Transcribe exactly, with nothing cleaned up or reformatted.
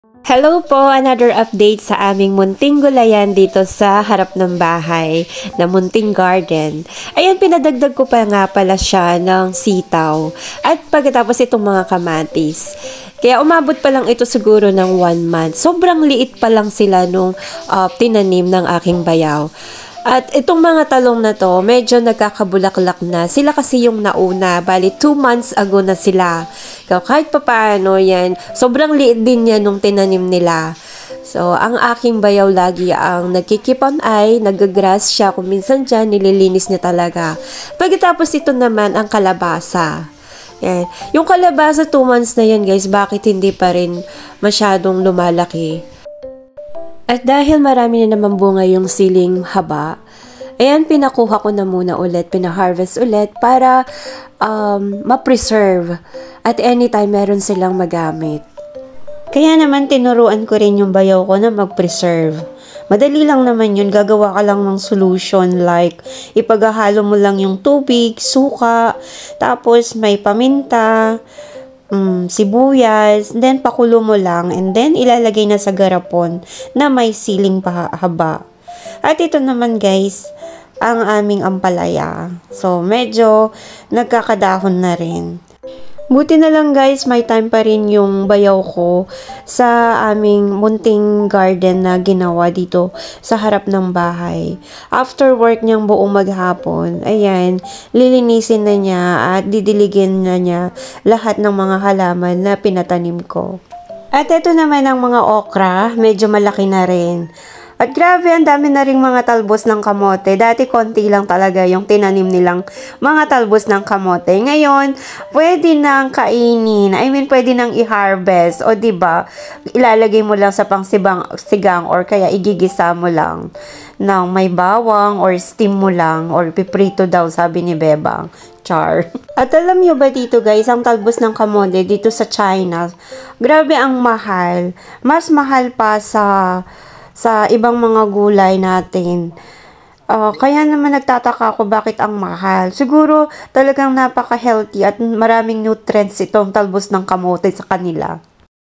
Hello po! Another update sa aming munting gulayan dito sa harap ng bahay na munting garden. Ayan, pinadagdag ko pa nga pala siya ng sitaw at pagkatapos itong mga kamatis. Kaya umabot pa lang ito siguro ng one month. Sobrang liit pa lang sila nung uh, tinanim ng aking bayaw. At itong mga talong na to, medyo nagkakabulaklak na. Sila kasi yung nauna, bali two months ago na sila. Kaya kahit papaano yan, sobrang liit din yan nung tinanim nila. So, ang aking bayaw lagi ang nagkikip on eye, nagagrass siya, kung minsan dyan, nililinis niya talaga. Pagkatapos ito naman, ang kalabasa. Yan. Yung kalabasa two months na yan guys, bakit hindi pa rin masyadong lumalaki? At dahil marami na naman bunga yung siling haba, ayan, pinakuha ko na muna ulit, pinaharvest ulit para um, ma-preserve at anytime meron silang magamit. Kaya naman tinuruan ko rin yung bayaw ko na mag-preserve. Madali lang naman yun, gagawa ka lang ng solution like ipaghahalo mo lang yung tubig, suka, tapos may paminta, Mm, sibuyas, then pakulo mo lang, and then ilalagay na sa garapon na may siling pahaba. At ito naman guys, ang aming ampalaya. So, medyo nagkakadahon na rin. Buti na lang guys, may time pa rin yung bayaw ko sa aming munting garden na ginawa dito sa harap ng bahay. After work niyang buong maghapon, ayan, lilinisin na niya at didiligin na niya lahat ng mga halaman na pinatanim ko. At ito naman ang mga okra, medyo malaki na rin. At grabe, ang dami na ring mga talbos ng kamote. Dati konti lang talaga yung tinanim nilang mga talbos ng kamote. Ngayon, pwede nang kainin. I mean, pwede nang i-harvest. O diba, ilalagay mo lang sa pangsibang sigang or kaya igigisa mo lang ng may bawang or steam mo lang or piprito daw, sabi ni Bebang. Char. At alam nyo ba dito guys, ang talbos ng kamote dito sa China, grabe ang mahal. Mas mahal pa sa sa ibang mga gulay natin. Uh, kaya naman nagtataka ako bakit ang mahal. Siguro talagang napaka-healthy at maraming nutrients itong talbos ng kamote sa kanila.